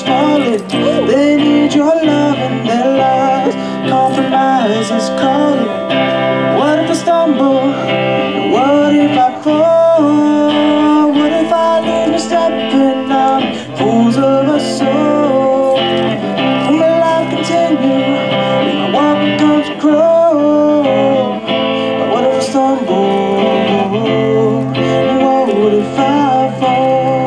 falling. They need your love in their lives. Compromise is calling. What if I stumble? What if I fall? What if I lose my stepping out? Fools of a soul. Will my life continue? Will my walk becomes a crow? What if I stumble? What if I fall?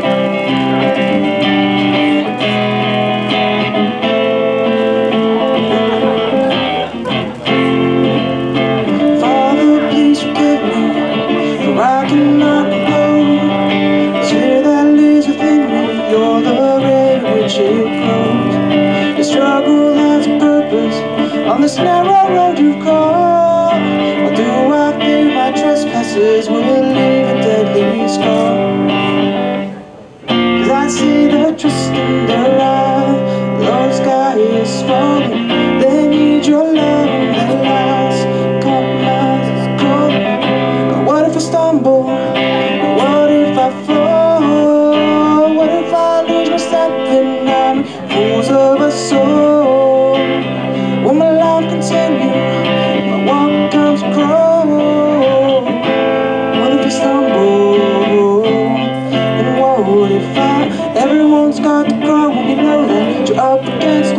Father, please forgive me, for I cannot go. Tear that lives within me, you're the rate which it grows. The struggle has a purpose on this narrow road you've called. Or do I fear my trespasses will leave a deadly scar? 'Cause I see the trust in their eyes, the sky is falling. They need your love in their lives. Compromise is calling. What if I stumble? What if I fall? What if I lose my stepping out? Fools of a soul. Will my life continue? My walk becomes a crow. What if I stumble? And what if I? Everyone's got to grow when you know that you're up against